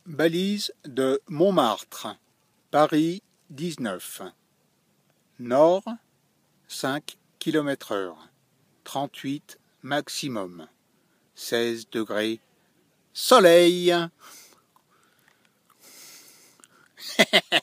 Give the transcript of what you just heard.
Balise de Montmartre, Paris 19. Nord, 5 km/h, 38 maximum, 16 degrés, soleil.